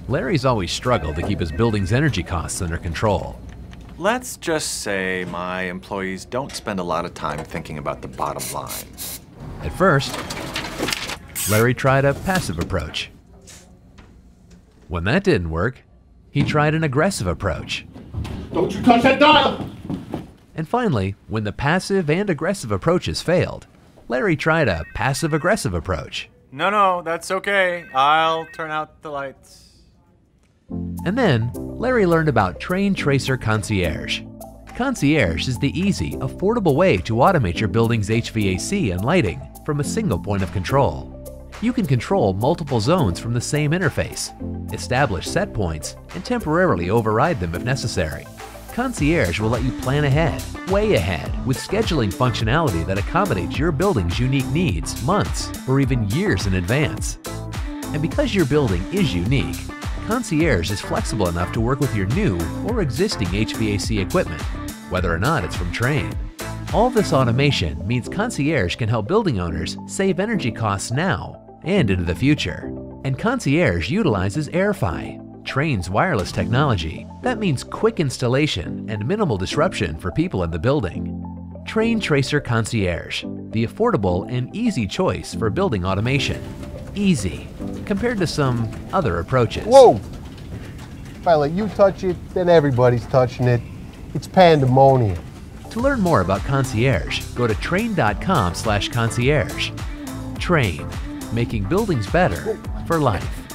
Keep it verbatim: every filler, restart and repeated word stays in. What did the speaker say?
Larry's always struggled to keep his building's energy costs under control. Let's just say my employees don't spend a lot of time thinking about the bottom line. At first, Larry tried a passive approach. When that didn't work, he tried an aggressive approach. Don't you touch that dial! And finally, when the passive and aggressive approaches failed, Larry tried a passive-aggressive approach. No, no, that's okay. I'll turn out the lights. And then, Larry learned about Train Tracer Concierge. Concierge is the easy, affordable way to automate your building's H V A C and lighting from a single point of control. You can control multiple zones from the same interface, establish set points, and temporarily override them if necessary. Concierge will let you plan ahead, way ahead, with scheduling functionality that accommodates your building's unique needs months or even years in advance. And because your building is unique, Concierge is flexible enough to work with your new or existing H V A C equipment, whether or not it's from Trane. All this automation means Concierge can help building owners save energy costs now and into the future. And Concierge utilizes AirFi, Trane's wireless technology. That means quick installation and minimal disruption for people in the building. Train Tracer Concierge, the affordable and easy choice for building automation. Easy, compared to some other approaches. Whoa! If I let you touch it, then everybody's touching it. It's pandemonium. To learn more about Concierge, go to trane dot com slash concierge. Trane, making buildings better for life.